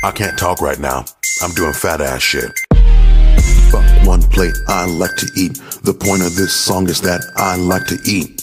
I can't talk right now. I'm doing fat ass shit. Fuck one plate, I like to eat. The point of this song is that I like to eat.